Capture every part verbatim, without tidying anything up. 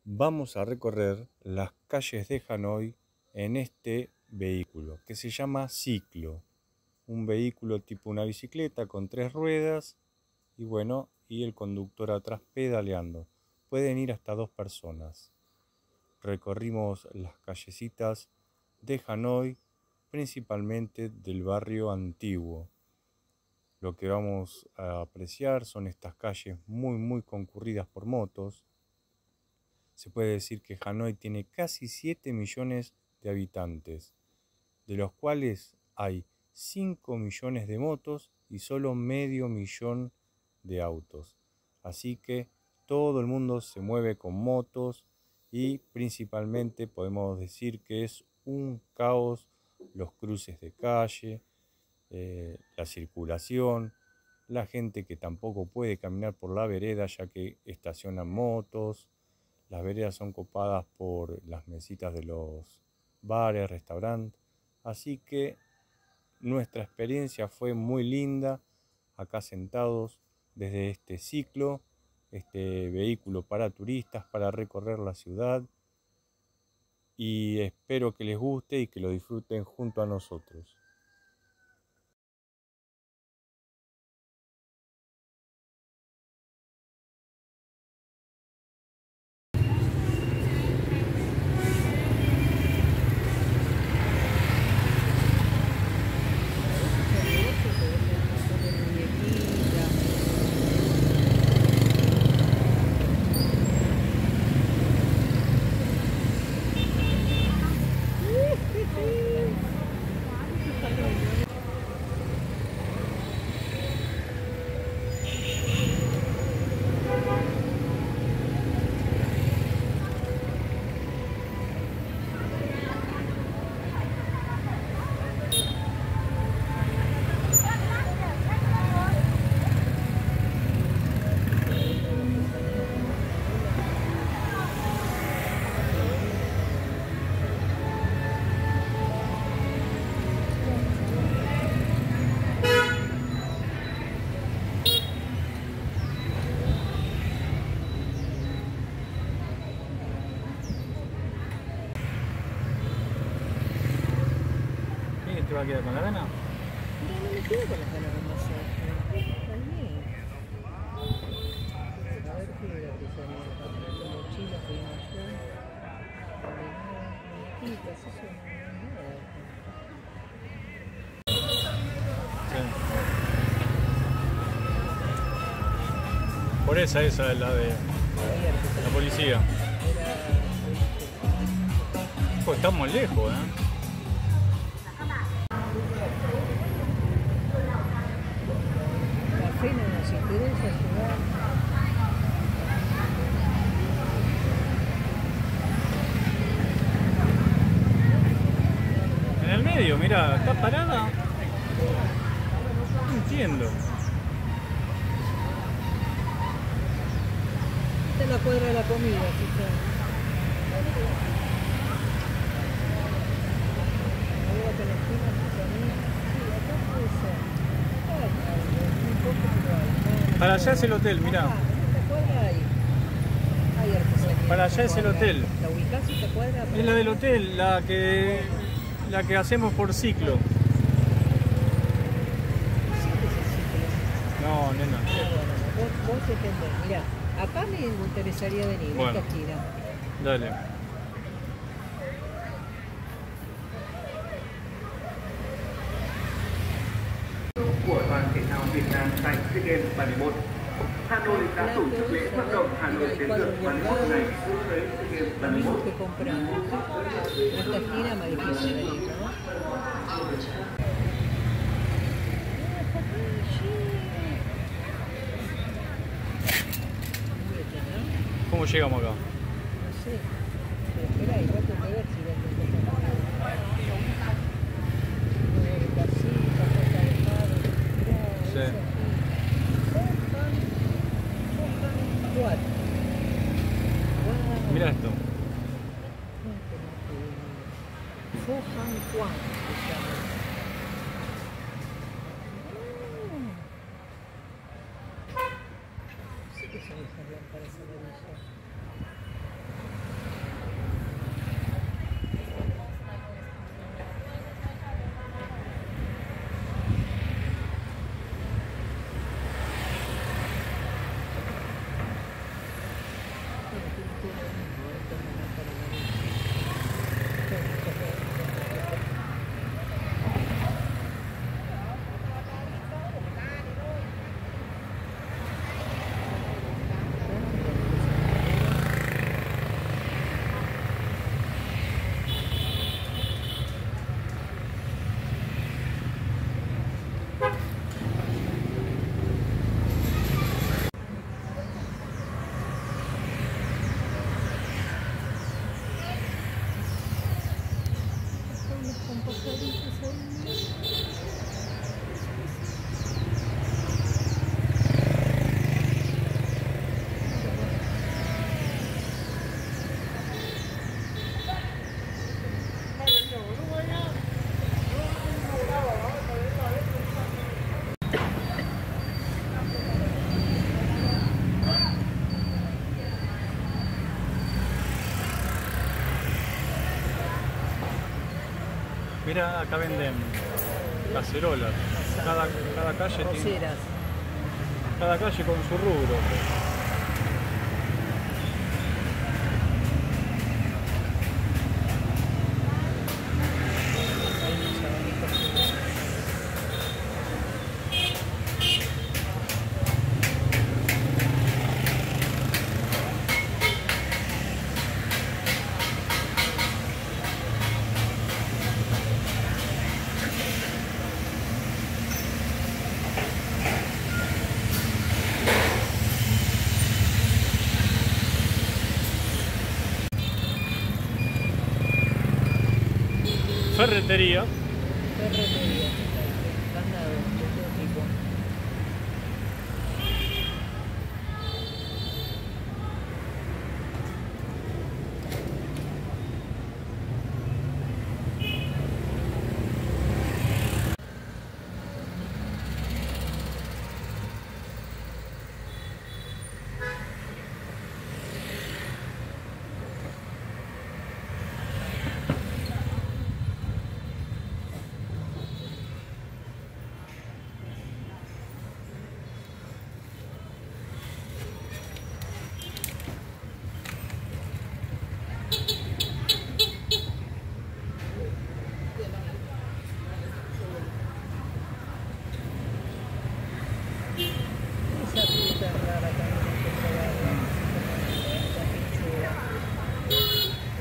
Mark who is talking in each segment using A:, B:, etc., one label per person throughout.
A: Vamos a recorrer las calles de Hanoi en este vehículo que se llama ciclo. Un vehículo tipo una bicicleta con tres ruedas y bueno, y el conductor atrás pedaleando. Pueden ir hasta dos personas. Recorrimos las callecitas de Hanoi, principalmente del barrio antiguo. Lo que vamos a apreciar son estas calles muy muy concurridas por motos. Se puede decir que Hanoi tiene casi siete millones de habitantes, de los cuales hay cinco millones de motos y solo medio millón de autos. Así que todo el mundo se mueve con motos y principalmente podemos decir que es un caos los cruces de calle, eh, la circulación, la gente que tampoco puede caminar por la vereda ya que estacionan motos. Las veredas son copadas por las mesitas de los bares, restaurantes. Así que nuestra experiencia fue muy linda acá sentados desde este ciclo, este vehículo para turistas, para recorrer la ciudad. Y espero que les guste y que lo disfruten junto a nosotros. ¿Te va a quedar con la gana?
B: No, no me quedo con las ganas de masaje. También. A ver qué artesanía acá. La mochila que vimos allá. Muñequitas, eso no es nada.
A: Sí. Por esa, esa es la de la policía. Pues estamos lejos, ¿eh?
B: La pena, si querés ayudar.
A: En el medio, mira, está parada. No entiendo.
B: Esta es la cuadra de la comida, chica. Ahora que la esquina, artesanía. Sí, acá puede ser.
A: Para allá es el hotel, mirá. Para allá es el hotel.
B: ¿La ubicás y te cuadra?
A: Es la del hotel, la que la que hacemos por ciclo. No, nena.
B: Vos, vos entendés, mirá, acá me interesaría venir,
A: bueno,
B: esta esquina.
A: Dale.
C: Của đoàn thể thao Việt Nam tại SEA Games ba mươi mốt. Hà Nội đã tổ chức lễ phát động Hà Nội chiến lược ba mươi mốt ngày hướng tới SEA Games ba mươi mốt.
B: Que compramos. Esta esquina más difícil de venir, ¿no?
A: ¿Cómo llegamos acá?
B: No sé. Pero espera, hay rato que ver si venden cosas. Casita, cosa de paro. Mirá,
A: Sí.
B: cuatro.
A: Mira esto.
B: Fu Han Quan se llama. Sí que son esas lámparas amarillas.
A: Mira, acá venden cacerolas. Cada, cada calle tiene,
B: Coceras.
A: cada calle con su rubro.
B: Hay unos abanicos.
A: Ferretería.
B: Ferretería. Candado de todo tipo. Esa fruta es rara también hay que probarla. Esa pinchuda.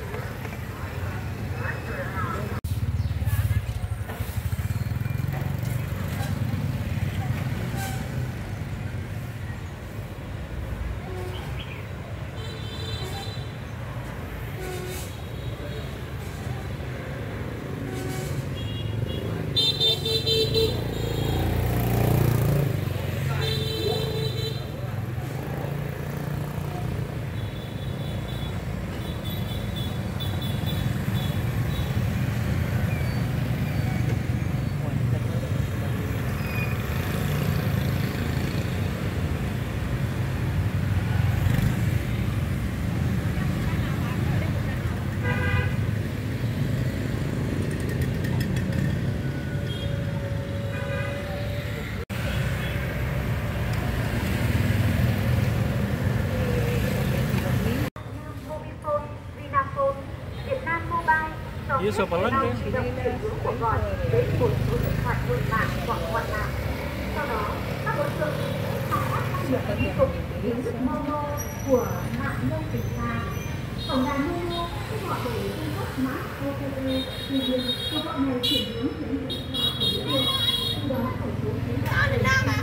A: ¿Y eso parlante?
C: của gọi đến một số điện thoại nội mạng hoặc ngoại mạng. Sau đó, các đối tượng khai thác các điểm liên tục đến thức Momo của nạn nhân tỉnh xa. Tổng đài Momo kêu gọi để cung cấp mã ô tê pê, tuy nhiên cuộc gọi này chuyển hướng đến điện thoại của đối tượng, từ đó khởi tố đến tài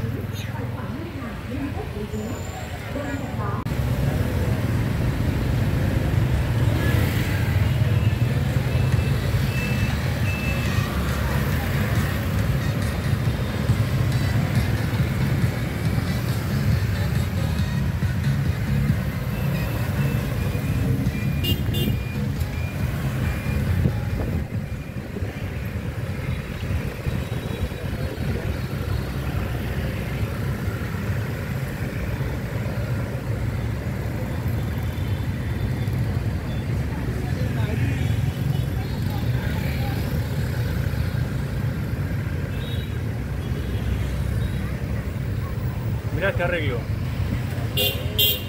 C: khoản ngân hàng liên kết với chúng. Bên cạnh đó,
A: Mirá este arreglo.